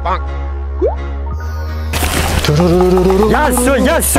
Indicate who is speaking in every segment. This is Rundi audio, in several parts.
Speaker 1: Yaso.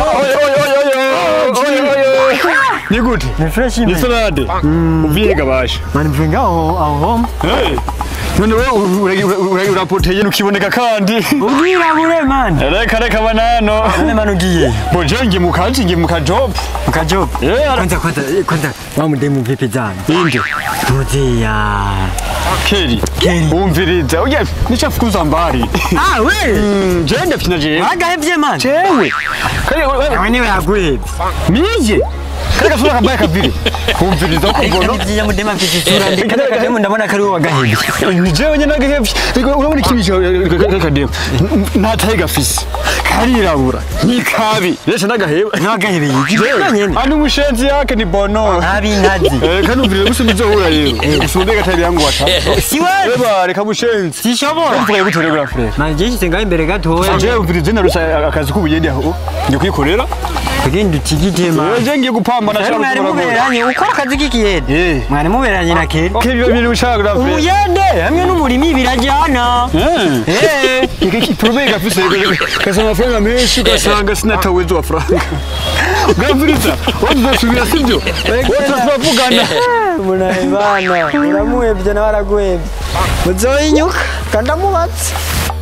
Speaker 2: Ni gute?
Speaker 1: Ni fresh
Speaker 2: Ni salade. Uviga basha.
Speaker 1: Mani mvinga aho.
Speaker 2: Hey. None wewe urapoteye nukiboneka kandi.
Speaker 1: Ubwira bure man.
Speaker 2: Reka banano.
Speaker 1: None man ugiye.
Speaker 2: Bojengi mukajob.
Speaker 1: Mukajob. Kwanza wamudemu vipi jana?
Speaker 2: Inde.
Speaker 1: Tutia.
Speaker 2: Keri. Umviriza. Oya nichafukuza mbari.
Speaker 1: We.
Speaker 2: Jenda pina je.
Speaker 1: Agahevye man.
Speaker 2: Jewe.
Speaker 1: Kari niwe yaguhevye.
Speaker 2: Mije. Kaka sura kabaya kabiri. Umviriza uko mbona.
Speaker 1: Ngiye mudema mfite isura ndeka kademu ndabona kari wagahevye.
Speaker 2: Ni jewe nyene nagahevye. Urabona ikibisho kademu. Nataye gafisi. Karirabura. Ni kabi. Yesha nagaheba.
Speaker 1: Nagahebe yiki.
Speaker 2: Ani mushenzi yake ni bono.
Speaker 1: Abi nkazi.
Speaker 2: Kanumviriza gusubiza hura rero. Usubeka tari yangu wata.
Speaker 1: Siwe.
Speaker 2: Eba reka mushenzi.
Speaker 1: Sishobora.
Speaker 2: Mvuye gutorera frere.
Speaker 1: Manje gisenga imbere gatoya.
Speaker 2: Jewe umviriza narusa akazi kubugende aho. Ngiye kwikorera.
Speaker 1: Kugenda ukigitema.
Speaker 2: Yeje ngiye gupambana cyane.
Speaker 1: Mwari muberanye ukora akazi k'ikiyede. Mwari muberanye na kera.
Speaker 2: Kibyo biri ushaka frere.
Speaker 1: Ubuyede hamwe n'umurimi birajyana.
Speaker 2: Iki problème gafise kasanga amafaranga menshi ugasanga sinatawezo amafaranga. Gavuriza, wazasubira sibyo? Wazasubavugana.
Speaker 1: Munahibana, uramuhebye nawe araguhebye. Muzoyinyuka kandamubatse.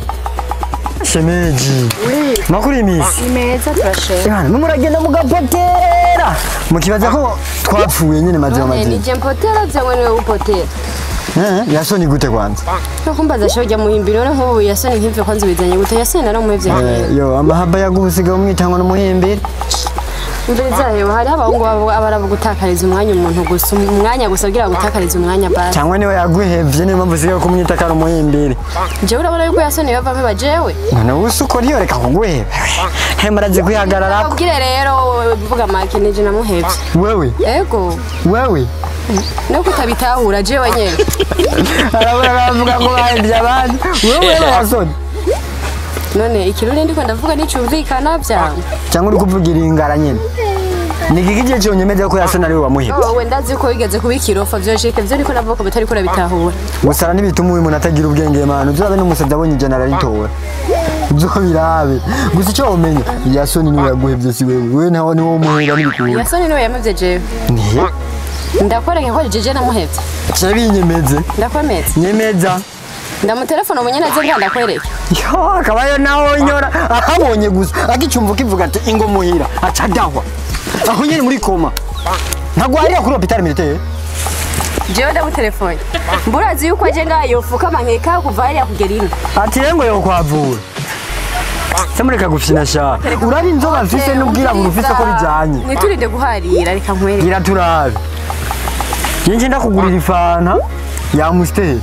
Speaker 1: Shemeji. Makuru imisi.
Speaker 3: Imeza turashe.
Speaker 1: Yana muragenda mugapotera. Mukibaza ko twapfuye nyine mazima mazima.
Speaker 3: Ni je mpotera cyangwa niwe upotera?
Speaker 1: Yasoni gute kwanza?
Speaker 3: Nakumbaza shoja muhimbiro nko yasoni nkivyo kwanza bizanye gute yasoni naramuhevye.
Speaker 1: Yo amahaba yagusiga umwitangwa no muhimbira.
Speaker 3: Mbeza yo hari abahungu abarabugutakariza umwanya umuntu gusa umwanya gusa kugira gutakariza umwanya basi.
Speaker 1: Cyangwa niwe yaguhevye niyo mpamvu usiga kumwitakara umuhimbire.
Speaker 3: Je urabona yuko yasoni yava mpeba jewe?
Speaker 1: None usuko niyo reka kuguheba. Hemaraze kwihagarara.
Speaker 3: Ubwire rero mvuga make nije namuhevye.
Speaker 1: Wewe?
Speaker 3: Ego.
Speaker 1: Wewe?
Speaker 3: No kutabitahura jewe nyene.
Speaker 1: Arabura bavuga ngo bahevye abandi. Wewe yasoni.
Speaker 3: None ikirundi ndiko ndavuga nicumvikana byangu.
Speaker 1: Cyangwa uri kuvugira ingara nyene. Nigigije cyo nyemeze ko yasona ari we wamuhebye.
Speaker 3: Wowe ndazi ko wigeze kubikirofa byoshike byo niko navuga ko bitari kora bitahura.
Speaker 1: Gusara nibituma umuntu atagira ubwenge mana. Uzabe n'umusabye abonye ijana ritowe. Zo birabe. Gusa icyo umenya yasoni niwe yaguhebye si wewe. Wewe naho niwo muhera n'ibikuru.
Speaker 3: Yasoni niwe yamuvye jewe.
Speaker 1: Nihe?
Speaker 3: Ndakwereka ko jeje namuhevye.
Speaker 1: Cyabinyemeze.
Speaker 3: Ndakwemeza.
Speaker 1: Nyemeza.
Speaker 3: Ndamutelefona umunyene aze ndakwereka.
Speaker 1: Yo akabayo naho nyora ahabonye gusa akicumva kivuga ati ingo muhira acadahwa. Aho nyene muri koma. Ntagwariye kuri hospital militaire.
Speaker 3: Jewe ndamutelefone. Mburazi yuko aje ngayo fuka mankeka kuva hariya kugerina.
Speaker 1: Ati rengo yo kwavura. Samureka gufina sha. Urari inzoga mfise n'ubwira ngo ufise ko bijanye.
Speaker 3: Niturinde guharira reka nkwereka.
Speaker 1: Gira turabe. Yenje ndakugurira ifanta ya Amstel.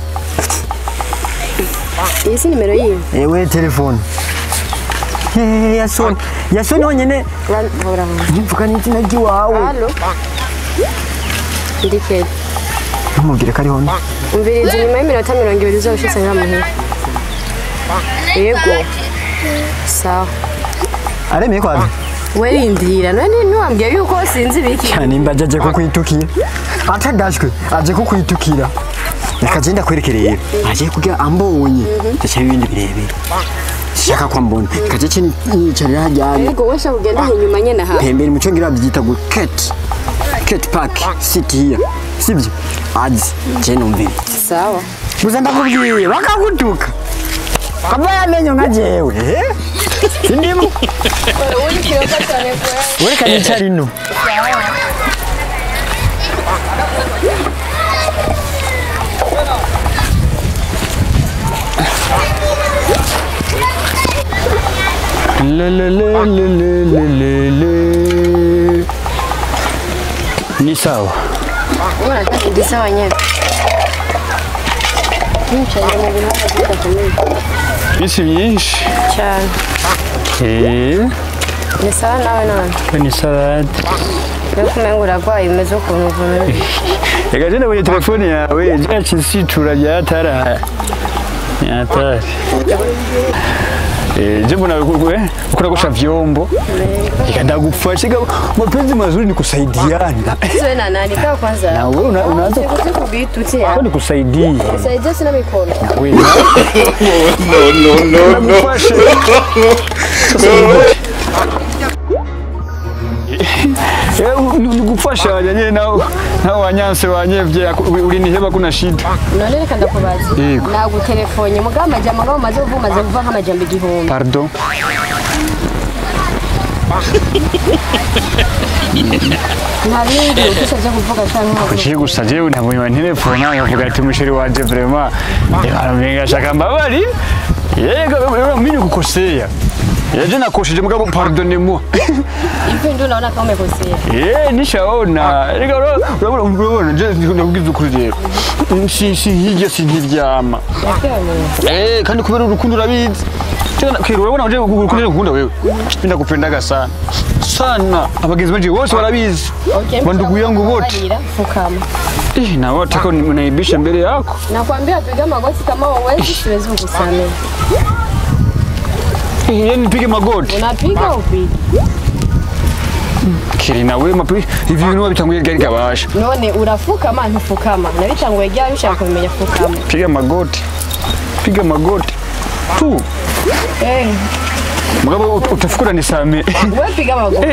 Speaker 3: Isi nimero yiwe.
Speaker 1: Ewe telefone. Yasoni honyene. Mvuga n'izina ry'iwawe.
Speaker 3: Allo. Ndike.
Speaker 1: Mubwire kari hone.
Speaker 3: Umviriza nyuma y'iminota 20 uzoshitse nkamuhira. Yego. Sawa.
Speaker 1: Aremeye kwaje.
Speaker 3: Werindira none ntiwambwiye yuko sinzi biki.
Speaker 1: Cyane imbaje aje kukwitukira. Atadashwe aje kukwitukira. Nikagenda kwerekerera. Aje kugira ambonye. Ndacha ibindi birebire. Shaka kwa mbona. Kaje chini nicarira hajyanye.
Speaker 3: Yego wesha kugenda inyuma nyene ha.
Speaker 1: Pembere muco ngira byita go cat park city here. Sibyo? Azi je numvire.
Speaker 3: Sawa.
Speaker 1: Gusa ndakubwiye bakagutuka. Kaba yamenyo nka jewe. Sindimo.
Speaker 3: Uri kiyoka cyane kwa.
Speaker 1: Wewe kanicara ino.
Speaker 2: Ni sawa.
Speaker 3: Ni sawa nyene.
Speaker 2: Isi myinshi.
Speaker 3: Cyane. Ni sawa nawe none.
Speaker 2: Ni salade.
Speaker 3: Yo kumenga uragwaye umeze ukuntu uvuye.
Speaker 2: Reka jenda kwenye telefoni yawe cyacisitura ryatara. Yatari. Je mbona wewe ukuna kosha vyombo. Ikaenda kufasha mapenzi mazuri ni kusaidiana.
Speaker 3: Sio na nani kwa kwanza.
Speaker 2: Na wewe unaanza
Speaker 3: kubitu tia.
Speaker 2: kwani kusaidia.
Speaker 3: Kusaidia sina mikono.
Speaker 2: Wewe. No. Nikufasha wanyanye na wanyanse wanyevye uliniheba kuna shida.
Speaker 3: None reka ndakubaza. Nagutelefone mugamba jambo ngo maze kuva nk'amajambo igihumbi.
Speaker 2: Pardon.
Speaker 3: Nabindi ukishaje kuvuga cyangwa
Speaker 2: Kuki gusa jewe ntabwo telefone avuga ati mushiri wanje vraiment aramenga shaka mbabari. Yego mimi kukosea. Yaje nakosheje mugabo pardonnez-moi.
Speaker 3: Ivi ndo naona kama umekosea.
Speaker 2: Nishaona. Rega urabona je ndakugize ukuri rero. Hijya sintiryama. Kandi kubera urukundo urabizi. Kero urabona je urukundo ukunda wewe. Ndakupendaga sana. Sana. Abagenzi banje bose barabizi. Bandugu yangu wote.
Speaker 3: Fukama.
Speaker 2: Na wote kwa unaibisha mbele yako.
Speaker 3: Nakwambia piga magoti kama uwezi siwezi kukusamea.
Speaker 2: Yeye nipige magoti.
Speaker 3: Unapiga upige.
Speaker 2: Kiri na wewe mapi hivi bintu bitanguye gari gabasha.
Speaker 3: None urafukama ntufukama. Nabitanguye gari ushaka kumenya fukama.
Speaker 2: Piga magoti. Piga magoti. Tu. Mugabo utafukura nisame.
Speaker 3: Wewe piga magoti.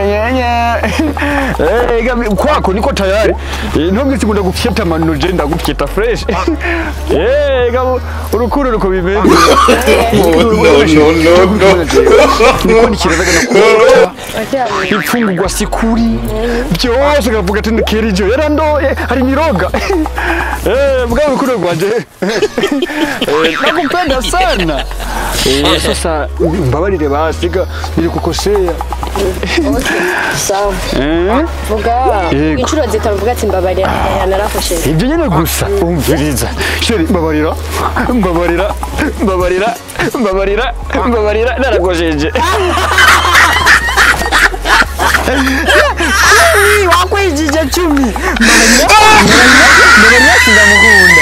Speaker 2: Kwako niko tayari. Ntongeze ngunda gufyeta manno je ndagufyeta fresh. Gabo urukundo ruko bimeze. No. Niko nikirazaga nakora. Ifungurwa sikuri. Byose gavuga ati ndikirijo. Yarandoye hari miroga. Mugabo urukundo rwanje. Nakupenda sana. Sasa mbabarire basiga biri kukosea.
Speaker 3: Sawa. Vuga. Inshuro zitavuga ati mbabarira narakosheje.
Speaker 2: Ibyo nyene gusa umviriza. Sheri mbabarira narakosheje.
Speaker 1: Wakwijije 10. Mbabarira sindamukunda.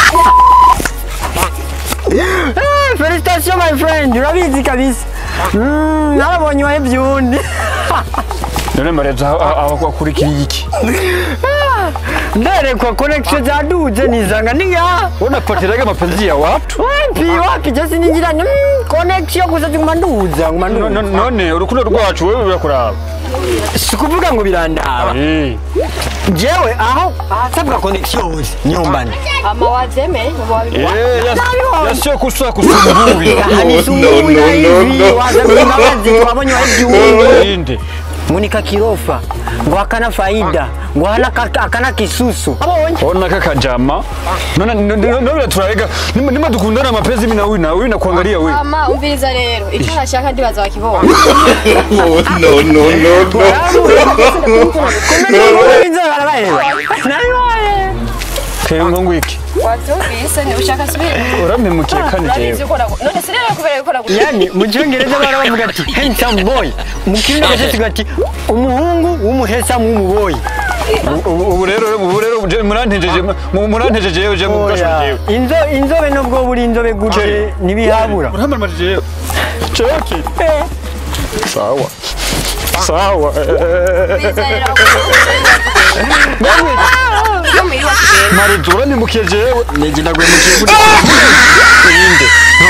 Speaker 1: Félicitations my friend, urabizi kabisa. Narabonye wahe byundi.
Speaker 2: None mareza abakurikira iki?
Speaker 1: Nderekwa connection zaduje nizanga ninga.
Speaker 2: Unapatiraga mapenzi ya watu?
Speaker 1: Wapi just ningira connection gusa ngumanduza.
Speaker 2: None urukundo rwacu wewe birakuraba.
Speaker 1: Sikuvuga ngo birandaba. Jewe aho asabwa connection nyombani.
Speaker 3: Ama wazeme wabi.
Speaker 2: Yasio kuswa kusumburi.
Speaker 1: No. Wabonye
Speaker 2: Inde.
Speaker 1: Munika kirofa ngo akana faida ngo akana kisusu
Speaker 2: ona kakajama none turarega nima dukundana mapenzi mimi na huyu na kuangalia wewe
Speaker 3: mama umviriza rero icyo nashaka ndibaza wakibona
Speaker 2: no Kengo ngwiki
Speaker 3: wavyumvise ni ushaka subira
Speaker 2: uramemukiye kane jewe
Speaker 3: none sirere kubera gukora
Speaker 1: yani mu cyongereza baravuga ati handsome boy mu kirundi gashitse ati umuhungu w'umuhandsome w'umuboyi
Speaker 2: ubu rero murantejeje yewe je mu bwasho jewe
Speaker 1: inzobe nubwo buri inzobe gute nibihabura
Speaker 2: uramaramaje jewe choki sawa Marizura ni mukiye jewe
Speaker 1: negenda gwe mukiye gute
Speaker 2: inde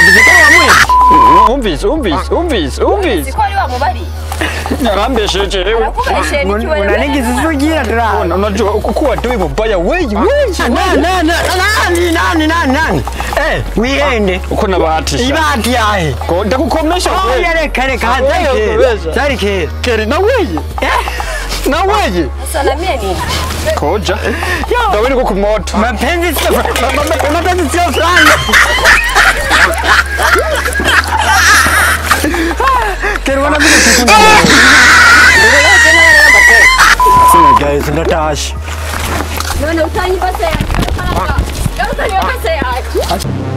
Speaker 1: ntabwo
Speaker 2: umvise
Speaker 3: siko ari wa mubari
Speaker 2: narambeshe jewe
Speaker 1: unanigize usugira dra
Speaker 2: unajua kuko wadoi mubaya weyi
Speaker 1: nani wihende
Speaker 2: uko nabahatisha
Speaker 1: ibati yahe
Speaker 2: ko ndakukomesha wewe
Speaker 1: reka hazarike
Speaker 2: keri na weyi
Speaker 3: sana mimi ni
Speaker 2: koja ndawe niko kumoto
Speaker 1: mapenzi sio fulani keri wana bila kukunda sina guys ndatashi
Speaker 3: none utanyi base ya utani base ya